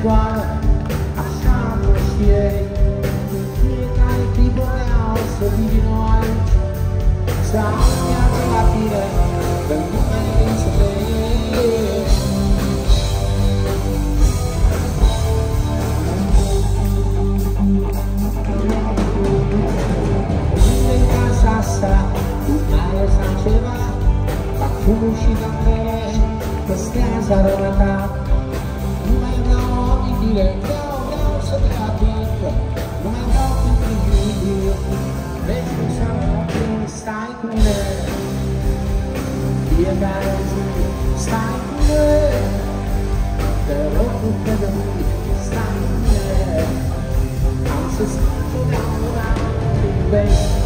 doară, așa mă știei. În fiecare clipă vreau să vii din nou aici, să am viață la tine, că nu mai să trăiești. În casa asta, nu mai lăsat ceva, parfumul și cafele păstrează aroma ta. Nu mai vreau amintire, vreau să te ating. Nu mai vreau când priviri, vezi cum seama când stai cu mine. Fiecare zi stai cu mine, te rog cu cădămâni, stai cu mine. Am să stau totdeauna când vezi